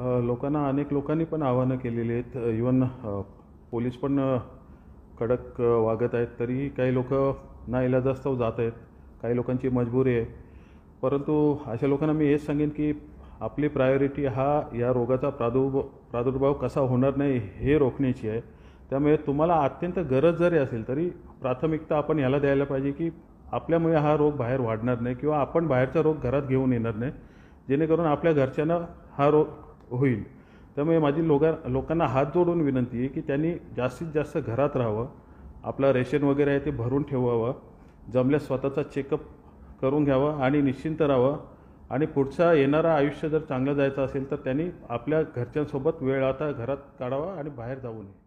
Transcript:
लोकांना अनेक लोकांनी पण आव्हानं केलेली आहेत. इवन पोलीस पण कडक वागत आहेत. तरीही काही लोक नाईलाजास्तव जात आहेत. काही लोकांची मजबुरी आहे. परंतु अशा लोकांना मी हेच सांगेन की आपली प्रायोरिटी या रोगाचा प्रादुर्भाव कसा होणार नाही हे रोखण्याची आहे. त्यामुळे तुम्हाला अत्यंत गरज जरी असेल तरी प्राथमिकता आपण याला द्यायला पाहिजे की आपल्यामुळे हा रोग बाहेर वाढणार नाही किंवा आपण बाहेरचा रोग घरात घेऊन येणार नाही, जेणेकरून आपल्या घरच्यांना हा रोग होईल. त्यामुळे माझी लोकांना हात जोडून विनंती आहे की त्यांनी जास्तीत जास्त घरात राहावं, आपलं रेशन वगैरे आहे ते भरून ठेवावं, जमल्यास स्वतःचा चेकअप करून घ्यावं आणि निश्चिंत राहावं. आणि पुढचा येणारा आयुष्य जर चांगलं जायचं असेल तर त्यांनी आपल्या घरच्यांसोबत वेळ आता घरात काढावा आणि बाहेर जाऊ नये.